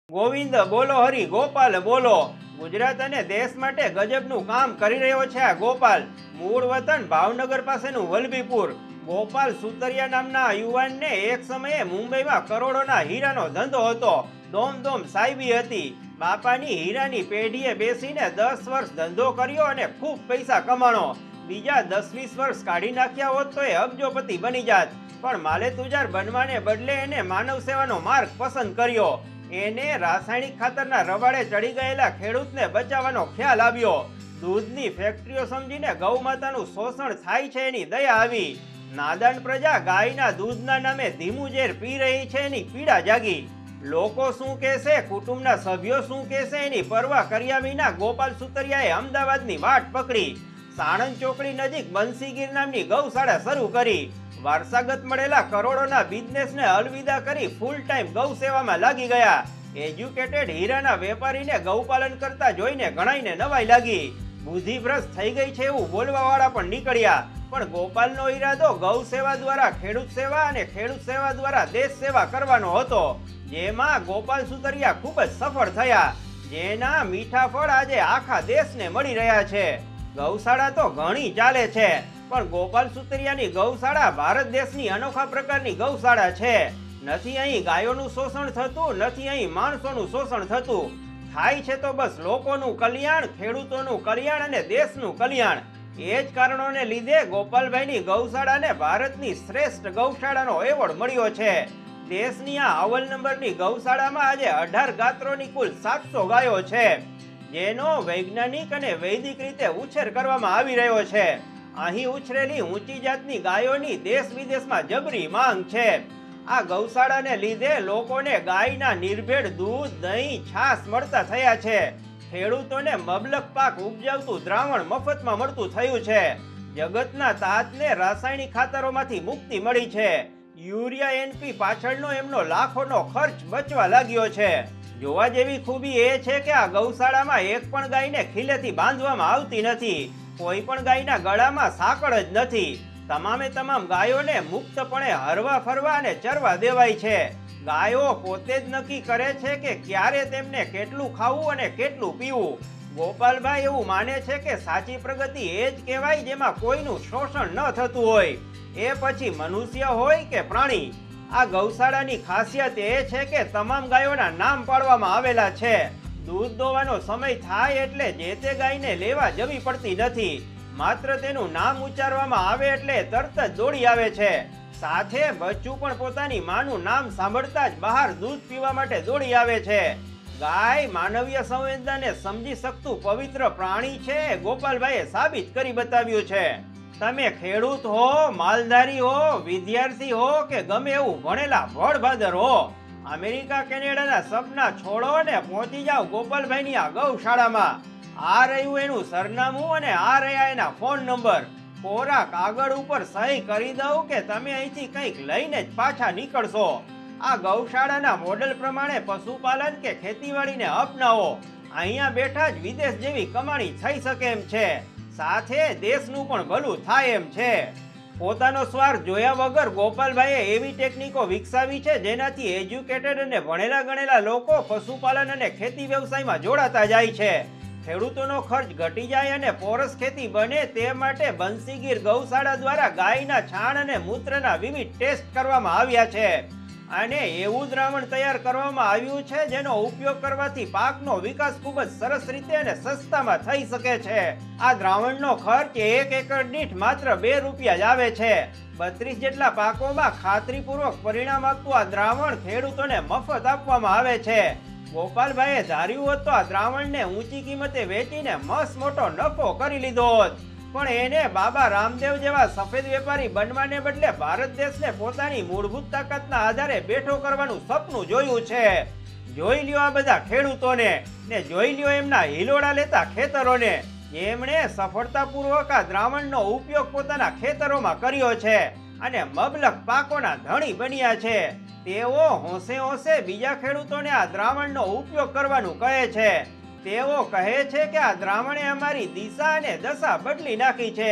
ગોવિંદ બોલો, હરી ગોપાલ બોલો। ગુજરાત અને દેશ માટે ગજબનું કામ કરી રહ્યો છે આ ગોપાલ। મૂળ વતન ભાવનગર પાસેનું વલભીપુર। ગોપાલ સુતરિયા નામના યુવાનને એક સમયે મુંબઈમાં કરોડોના હીરાનો ધંધો હતો। દોમ સાહેબી હતી। બાપાની હીરાની પેઢીએ બેસીને 10 વર્ષ ધંધો કર્યો અને ખૂબ પૈસા કમાણો। બીજા 10-20 વર્ષ કાઢી નાખ્યા હોત તો એ અબજોપતિ બની જાત, પણ માલેતુજાર બનવાને બદલે એને માનવ સેવાનો માર્ગ પસંદ કર્યો। એને રાસાયણિક ખાતરના રવાડે ચડી ગયેલા ખેડૂતને બચાવવાનો ખ્યાલ આવ્યો। દૂધની ફેક્ટરીઓ સમજીને ગૌ માતાનું શોષણ થાય છે એની દયા આવી। નાદાન પ્રજા ગાયના દૂધના નામે ધીમું ઝેર પી રહી છે એની પીડા જાગી। લોકો શું કહેશે, કુટુંબના સભ્યો શું કહેશે એની પરવા કર્યા વિના ગોપાલ સુતરિયાએ અમદાવાદની વાટ પકડી। સાણંદ ચોકડી નજીક બંસીગીર નામની ગૌશાળા શરૂ કરી। વારસાગત મળેલા કરોડોના બિઝનેસને અલવિદા કરી ફૂલ ટાઈમ ગૌ સેવામાં લાગી ગયા। એજ્યુકેટેડ હીરાના વેપારીને ગૌપાલન કરતા જોઈને ઘણાઈને નવાઈ લાગી। બુદ્ધિભ્રષ્ટ થઈ ગઈ છે એવું બોલવાવાળા પણ નીકળ્યા, પણ ગોપાલનો ઈરાદો ગૌ સેવા દ્વારા ખેડૂત સેવા અને ખેડૂત સેવા દ્વારા દેશ સેવા કરવાનો હતો, જેમાં ગોપાલ સુતરિયા ખૂબ જ સફળ થયા, જેના મીઠા ફળ આજે આખા દેશને મળી રહ્યા છે। ગૌશાળા તો ઘણી ચાલે છે, પણ ગોપાલ સુતરિયાની ગૌશાળા ભારત દેશની અનોખા પ્રકારની ગૌશાળા છે। નથી અહીં ગાયોનું શોષણ થતું, નથી અહીં માણસોનું શોષણ થતું। થાય છે તો બસ લોકોનું કલ્યાણ, ખેડૂતોનું કલ્યાણ અને દેશનું કલ્યાણ। એ જ કારણોને લીધે ગોપાલભાઈની ગૌશાળાને ભારતની શ્રેષ્ઠ ગૌશાળાનો એવોર્ડ મળ્યો છે। દેશની આ અવ્વલ નંબરની ગૌશાળામાં આજે 18 ગાત્રોની કુલ 700 ગાયો છે, જેનો વૈજ્ઞાનિક અને વૈદિક રીતે ઉછેર કરવામાં આવી રહ્યો છે। અહીં ઉછરેલી ઊંચી જાતની ગાયોની દેશ વિદેશમાં જબરી માંગ છે। આ ગૌશાળાને લીધે લોકોને ગાયના નિર્ભેળ દૂધ, દહીં, છાશ મળતા થયા છે। ખેડૂતોને મબલક પાક ઉપજાવતું દ્રાવણ મફતમાં મળતું થયું છે। જગતના તાતને રાસાયણિક ખાતરોમાંથી મુક્તિ મળી છે। યુરિયા NP પાછળનો એમનો લાખોનો ખર્ચ બચવા લાગ્યો છે। જોવા જેવી ખૂબી એ છે કે આ ગૌશાળામાં એક પણ ગાયને ખીલેથી બાંધવામાં આવતી નથી। કોઈ પણ ગાયના ગળામાં સાંકળ જ નથી। તમામે તમામ ગાયોને મુક્તપણે હરવા ફરવા અને ચરવા દેવાય છે। ગાયો પોતે જ નક્કી કરે છે કે ક્યારે તેમને કેટલું ખાવું અને કેટલું પીવું। ગોપાલભાઈ એવું માને છે કે સાચી પ્રગતિ એ જ કહેવાય જેમાં કોઈનું શોષણ ન થતું હોય, એ પછી મનુષ્ય હોય કે પ્રાણી। આ ગૌશાળાની ખાસિયત એ છે કે તમામ ગાયોના નામ પાડવામાં આવેલા છે। દૂધ દોવાનો સમય થાય એટલે જે તે ગાયને લેવા જવી પડતી નથી, માત્ર તેનું નામ ઉચ્ચારવામાં આવે એટલે તરત જ દોડી આવે છે। સાથે બચ્ચું પણ પોતાની માનું નામ સાંભળતા જ બહાર દૂધ પીવા માટે દોડી આવે છે। ગાય માનવીય સંવેદનાને સમજી શકતું પવિત્ર પ્રાણી છે, ગોપાલભાઈએ સાબિત કરી બતાવ્યું છે। તમે ખેડૂત હો, માલધારી હો, વિદ્યાર્થી હો કે ગમે એવું ભણેલા ભડભાદર હો, અમેરિકા કેનેડાના સપના છોડો ને પહોંચી જાઓ ગોપાલભાઈની આ ગૌશાળામાં। આ રહ્યું એનું સરનામું અને આ રહ્યા એના ફોન નંબર। કોરા કાગળ ઉપર સહી કરી દઉં કે તમે અહીંથી કંઈક લઈને જ પાછા નીકળશો। આ ગૌશાળાના મોડેલ પ્રમાણે પશુપાલન કે ખેતીવાડીને અપનાવો। અહીંયા બેઠા જ વિદેશ જેવી કમાણી થઈ શકે એમ છે, સાથે દેશનું પણ ભલું થાય એમ છે। પોતાનો સ્વાર્થ જોયા વગર ગોપાલભાઈએ એવી ટેકનિકો વિકસાવી છે જેનાથી એજ્યુકેટેડ અને ભણેલા ગણેલા લોકો પશુપાલન અને ખેતી વ્યવસાયમાં જોડાતા જાય છે। ખેડૂતોનો ખર્ચ ઘટી જાય અને પોરસ ખેતી બને તે માટે બંસીગીર ગૌશાળા દ્વારા ગાયના છાણ અને મૂત્રના વિવિધ ટેસ્ટ કરવામાં આવ્યા છે, અને એવું દ્રાવણ તૈયાર કરવામાં આવ્યું છે જેનો ઉપયોગ કરવાથી પાકનો વિકાસ ખૂબ જ સરસ રીતે અને સસ્તામાં થઈ શકે છે। આ દ્રાવણનો ખર્ચ 1 એકર દીઠ માત્ર 2 રૂપિયા જ આવે છે। 32 જેટલા પાકોમાં ખાતરીપૂર્વક પરિણામ આપતું આ દ્રાવણ ખેડૂતોને મફત આપવામાં આવે છે। ગોપાલભાઈએ ધાર્યું હોત તો આ દ્રાવણને ઊંચી કિંમતે વેચીને મસ્ત મોટો નફો કરી લીધો હોત, પણ એને બાબા રામદેવ જેવા સફેદ વેપારી બનવાને બદલે ભારત દેશને પોતાની મૂળભૂત તાકાતના આધારે બેઠો કરવાનું સપનું જોયું છે। જોઈ લ્યો આ બધા ખેડૂતોને, ને જોઈ લ્યો એમના હિલોડા લેતા ખેતરોને, જેમણે સફળતાપૂર્વક આ દ્રાવણનો ઉપયોગ પોતાના ખેતરોમાં કર્યો છે અને મબલક પાકોના ધણી બન્યા છે। તેઓ હોંશે હોંશે બીજા ખેડૂતોને આ દ્રાવણનો ઉપયોગ કરવાનું કહે છે। તેઓ કહે છે કે આ દ્રાવણે અમારી દિશા અને દશા બદલી નાખી છે।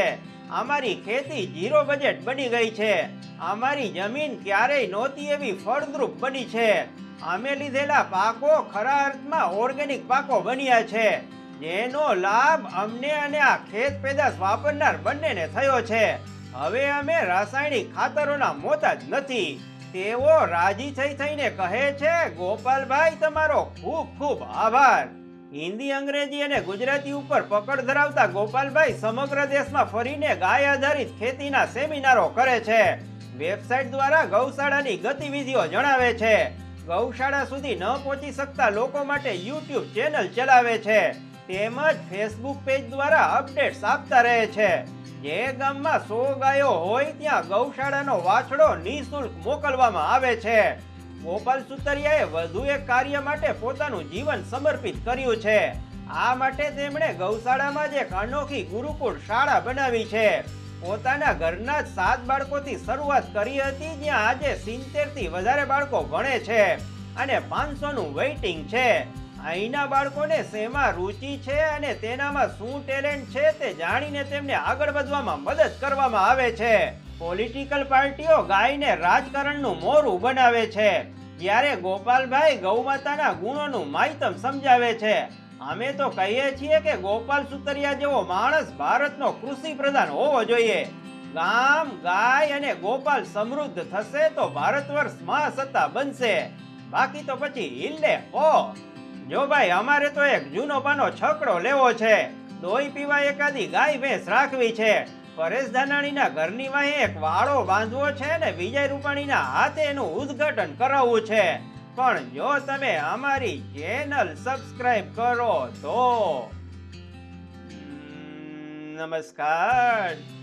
અમારી ખેતી 0 બજેટ બની ગઈ છે. અમારી જમીન ક્યારેય નહોતી એવી ફળદ્રુપ બની છે. અમે લીધેલા પાકો ખરા અર્થમાં ઓર્ગેનિક પાકો બન્યા છે, જેનો લાભ અમને અને આ ખેત પેદાશ વાપરનાર બંનેને થયો છે. હવે અમે રાસાયણિક ખાતરોના મોતાજ નથી. તેઓ રાજી થઈને કહે છે, ગોપાલભાઈ તમારો ખૂબ ખૂબ આભાર. હિન્દી, અંગ્રેજી અને ગુજરાતી ઉપર પકડ ધરાવતા ગોપાલભાઈ સમગ્ર દેશમાં ફરીને ગાય આધારિત ખેતીના સેમિનારો કરે છે. વેબસાઇટ દ્વારા ગૌશાળાની ગતિવિધિઓ જણાવે છે. ગૌશાળા સુધી ન પહોંચી શકતા લોકો માટે યુટ્યુબ ચેનલ ચલાવે છે. તેમજ ફેસબુક પેજ દ્વારા અપડેટ્સ આપતા રહે છે. જે ગામમાં 100 ગાયો હોય ત્યાં ગૌશાળાનો વાછડો નિઃશુલ્ક મોકલવામાં આવે છે. ગોપાલ સુતરિયાએ વધુ એક કાર્ય માટે પોતાનું જીવન સમર્પિત કર્યું છે. આ માટે તેમણે ગૌશાળામાં જ એક અનોખી ગુરુકુળ શાળા બનાવી છે. પોતાના ઘરના જ 7 બાળકોથી શરૂઆત કરી હતી, જ્યાં આજે 70 થી વધારે બાળકો ભણે છે અને 500 નું વેઇટિંગ છે. અહીંના બાળકોને શેમાં રુચિ છે અને તેનામાં શું ટેલેન્ટ છે તે જાણીને તેમને આગળ વધવામાં મદદ કરવામાં આવે છે. પોલિટિકલ પાર્ટીઓ ગાયને રાજકારણનું મોરું બનાવે છે, જ્યારે ગોપાલભાઈ ગૌમાતાના ગુણોનું માહિતમ સમજાવે છે. અમે તો કહીએ છીએ કે ગોપાલ સુતરિયા જેવો માણસ ભારતનો કૃષિ પ્રધાન હોવો જોઈએ. ગામ, ગાય અને ગોપાલ સમૃદ્ધ થશે તો ભારત વર્ષ મહાસત્તા બનશે. બાકી તો પછી હિલ્લે હો. જો ભાઈ, અમારે તો એક જૂનો પાનો છકડો લેવો છે. દોઈ પીવા એકાદી ગાય ભેંસ રાખવી છે. પરેશ ધાનાણીના ઘરની વાહે એક વાળો બાંધવો છે ને વિજય રૂપાણીના હાથે એનું ઉદ્ઘાટન કરાવવું છે. પણ જો તમે અમારી ચેનલ સબસ્ક્રાઇબ કરો તો. નમસ્કાર.